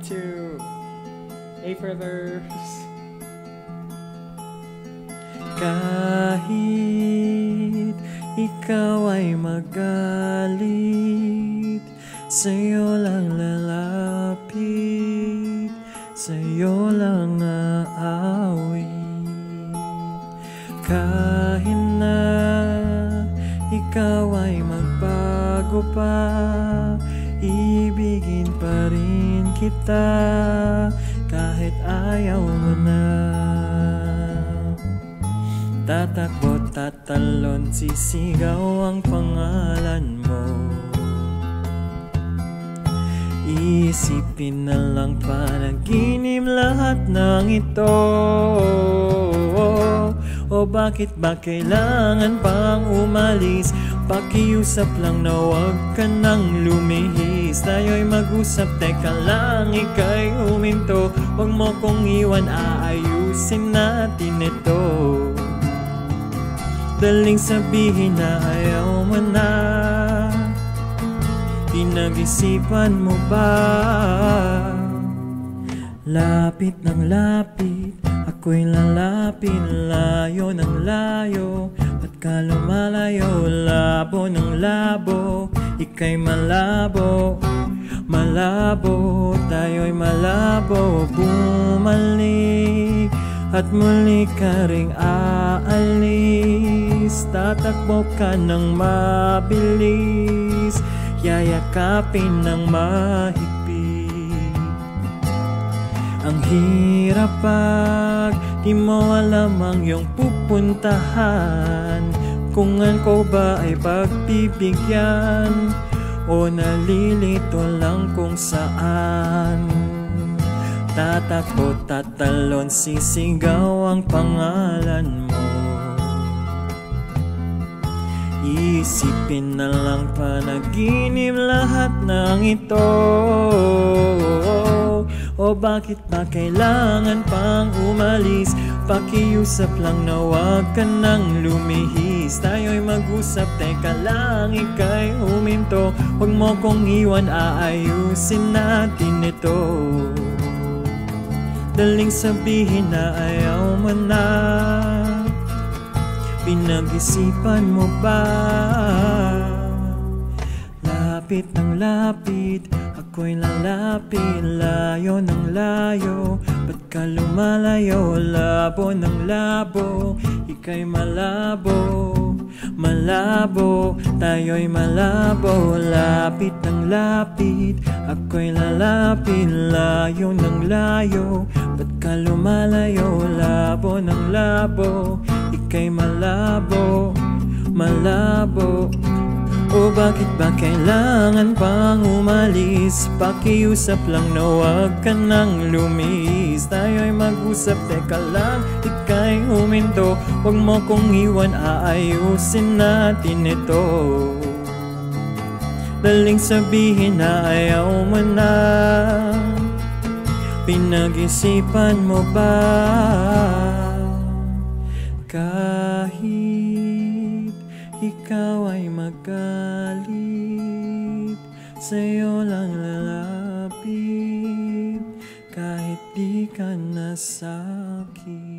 to A for verse. Kahit ikaw ay magalit, sa'yo lang lalapit, sa'yo lang aawit. Kahit na ikaw ay magbago pa, ibigin pa rin kita kahit ayaw mo na. Tatakbo, tatalon, sisigaw ang pangalan mo. Iisipin na lang panaginip lahat ng ito. O bakit ba kailangan pang umalis? Pakiusap lang na huwag ka nang lumihis. Tayo'y mag-usap, teka lang, ika'y huminto. Huwag mo kong iwan, aayusin natin ito. Daling sabihin na ayaw mo na, pinag-isipan mo ba? Lapit ng lapit, ako'y lalapit, layo ng layo. Ba't ka lumalayo? Labo ng labo, ika'y malabo. Malabo, tayo'y malabo. Bumalik at muli ka ring aalis. Tatakbo ka ng mabilis, yayakapin ng mahigpit. Ang hirap pag di mo alam ang iyong pupuntahan, kung ko ba ay pagbibigyan o nalilito lang kung saan. Tatakbo, tatalon, sisigaw ang pangalan mo. Isipin na lang panaginip lahat ng ito. O bakit ba kailangan pang umalis? Pakiusap lang na huwag ka nang lumihis. Tayo'y mag-usap, teka lang, ika'y huminto. Huwag mo kong iwan, aayusin natin ito. Daling sabihin na ayaw mo na, pinag-isipan mo ba? Lapit ng lapit, ako'y lalapit, layo ng layo. Ba't ka lumalayo? Labo ng labo, ika'y malabo. Malabo, tayo'y malabo. Lapit ng lapit, ako'y lalapit, layo ng layo. Ba't ka lumalayo? Labo ng labo, ika'y malabo. Malabo. O bakit ba kailangan pang umalis? Pakiusap lang na huwag ka nang lumihis. Tayo'y mag-usap, teka lang, ika'y huminto. Huwag mo kong iwan, aayusin natin ito. Daling sabihin na ayaw mo na, pinag-isipan mo ba? Kahit ikaw ay magalit, sa'yo lang lalapit, kahit di ka nasakit.